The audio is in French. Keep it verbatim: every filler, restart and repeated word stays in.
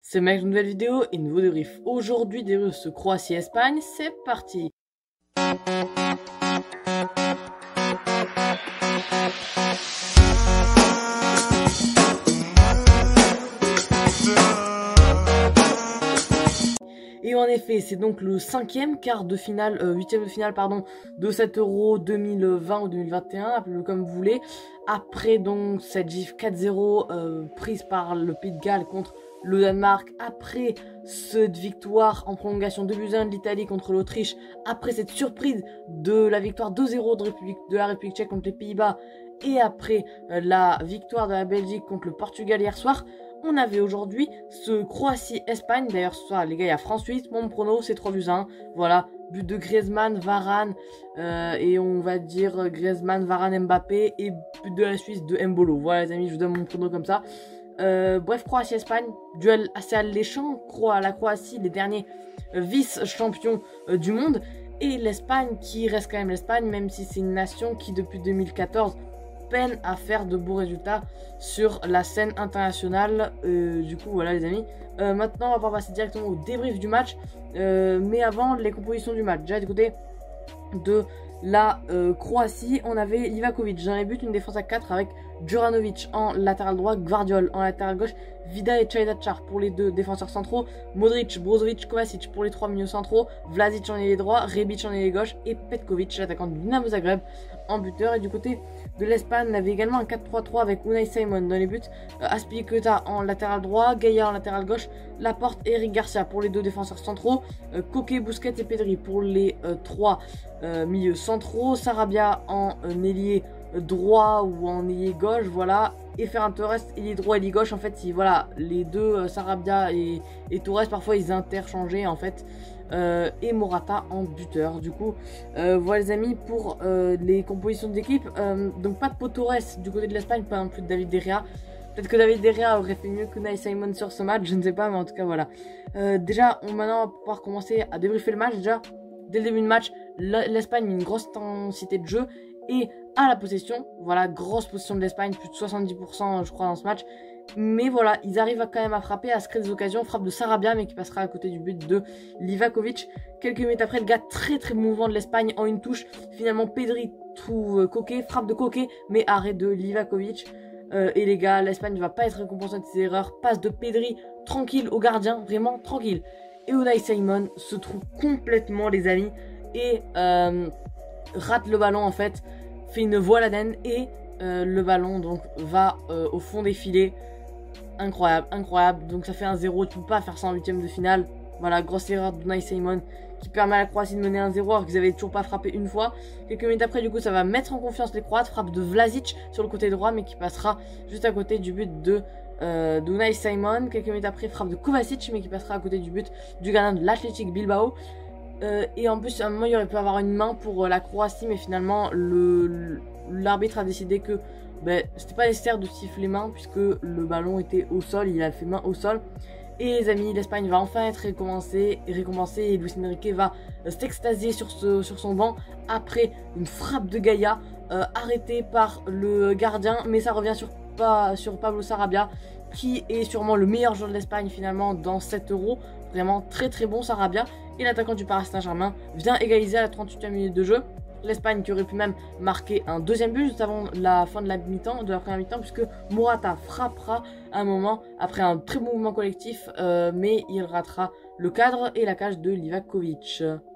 C'est Mec, une nouvelle vidéo et nouveau débrief. Aujourd'hui, débrief de Croatie-Espagne, c'est parti. Et en effet, c'est donc le cinquième quart de finale, euh, huitième de finale, pardon, de cet Euro deux mille vingt ou deux mille vingt et un, appelez-le comme vous voulez. Après donc cette gifle quatre zéro euh, prise par le Pays de Galles contre le Danemark, après cette victoire en prolongation deux buts à un de l'Italie contre l'Autriche, après cette surprise de la victoire deux zéro de, de la République tchèque contre les Pays-Bas, et après euh, la victoire de la Belgique contre le Portugal hier soir, on avait aujourd'hui ce Croatie-Espagne. D'ailleurs, ce soir, les gars, il y a France-Suisse. Mon prono, c'est trois buts à un. Voilà, but de Griezmann, Varane, euh, et on va dire Griezmann, Varane, Mbappé, et but de la Suisse de Mbolo. Voilà, les amis, je vous donne mon prono comme ça. Euh, bref, Croatie-Espagne, duel assez alléchant. La Croatie, les derniers vice-champions euh, du monde. Et l'Espagne, qui reste quand même l'Espagne, même si c'est une nation qui, depuis deux mille quatorze, peine à faire de beaux résultats sur la scène internationale. Euh, du coup, voilà les amis. Euh, maintenant, on va pouvoir passer directement au débrief du match. Euh, mais avant, les compositions du match. Déjà, du côté de la euh, Croatie, on avait Livakovic dans les buts, une défense à quatre avec Djuranovic en latéral droit, Gvardiol en latéral gauche, Vida et Čajdačar pour les deux défenseurs centraux, Modric, Brozovic, Kovacic pour les trois milieux centraux, Vlasic en ailier droit, Rebic en ailier gauche et Petkovic, l'attaquant du Dinamo Zagreb, en buteur. Et du côté de l'Espagne, on avait également un quatre trois trois avec Unai Simon dans les buts, euh, Azpilicueta en latéral droit, Gaïa en latéral gauche, Laporte et Eric Garcia pour les deux défenseurs centraux, euh, Koke, Busquets et Pedri pour les euh, trois euh, milieux centraux, Sarabia en euh, ailier droit ou en ailier gauche, voilà, et Ferran Torres ailier droit ailier gauche. En fait, il, voilà, les deux euh, Sarabia et, et Torres, parfois ils interchangeaient en fait. Euh, et Morata en buteur. Du coup, euh, voilà les amis pour euh, les compositions d'équipe. Euh, donc pas de Pau Torres du côté de l'Espagne, pas non plus de David De Gea. Peut-être que David De Gea aurait fait mieux que Unai Simon sur ce match, je ne sais pas, mais en tout cas voilà. Euh, déjà, on, maintenant on va pouvoir commencer à débriefer le match. Déjà, dès le début du match, l'Espagne met une grosse intensité de jeu et à la possession. Voilà, grosse possession de l'Espagne, plus de soixante-dix pour cent je crois dans ce match. Mais voilà, ils arrivent à quand même à frapper, à se créer des occasions. Frappe de Sarabia, mais qui passera à côté du but de Livakovic. Quelques minutes après, le gars très très mouvant de l'Espagne en une touche. Finalement, Pedri trouve Koke, frappe de Koke, mais arrêt de Livakovic. Euh, et les gars, l'Espagne ne va pas être récompensée de ses erreurs. Passe de Pedri, tranquille au gardien, vraiment tranquille. Et Unai Simon se trouve complètement, les amis, et euh, rate le ballon en fait. Fait une voile à den et euh, le ballon donc va euh, au fond des filets. Incroyable, incroyable. Donc ça fait un zéro, tu peux pas faire ça en huitième de finale. Voilà, grosse erreur de Unai Simon qui permet à la Croatie de mener un zéro alors qu'ils avaient toujours pas frappé une fois. Quelques minutes après, du coup, ça va mettre en confiance les Croates. Frappe de Vlasic sur le côté droit, mais qui passera juste à côté du but de euh, Unai Simon. Quelques minutes après, frappe de Kovacic, mais qui passera à côté du but du gardien de l'Athletic Bilbao. Euh, et en plus, à un moment, il aurait pu avoir une main pour euh, la Croatie, mais finalement, le l'arbitre a décidé que ben, c'était pas nécessaire de siffler main puisque le ballon était au sol, il a fait main au sol. Et les amis, l'Espagne va enfin être récompensée, récompensée et Luis Enrique va euh, s'extasier sur, ce, sur son banc après une frappe de Gaïa euh, arrêtée par le gardien, mais ça revient sur, pas, sur Pablo Sarabia qui est sûrement le meilleur joueur de l'Espagne finalement dans cet Euro. Vraiment très très bon Sarabia. Et l'attaquant du Paris Saint-Germain vient égaliser à la trente-huitième minute de jeu. L'Espagne qui aurait pu même marquer un deuxième but juste avant la fin de la mi-temps, de la première mi-temps, puisque Morata frappera un moment après un très bon mouvement collectif, euh, mais il ratera le cadre et la cage de Livakovic.